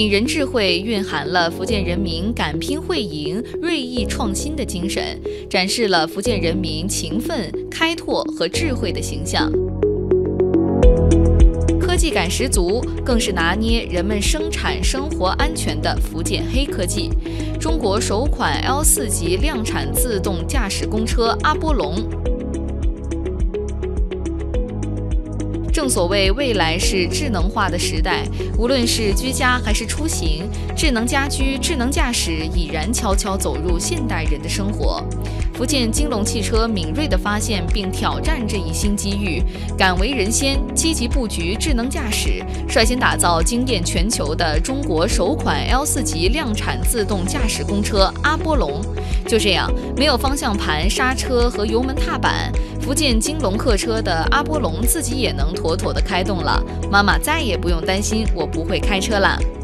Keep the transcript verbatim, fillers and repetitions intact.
闽人智慧蕴含了福建人民敢拼会赢、锐意创新的精神，展示了福建人民勤奋、开拓和智慧的形象。科技感十足，更是拿捏人们生产生活安全的福建黑科技。中国首款 L 四 级量产自动驾驶公车阿波龙。正所谓未来是智能化的时代，无论是居家还是出行，智能家居、智能驾驶已然悄悄走入现代人的生活。福建金龙汽车敏锐地发现并挑战这一新机遇，敢为人先，积极布局智能驾驶，率先打造惊艳全球的中国首款 L 四 级量产自动驾驶公车阿波龙。就这样，没有方向盘、刹车和油门踏板，福建金龙客车的阿波龙自己也能妥妥地开动了。妈妈再也不用担心我不会开车了。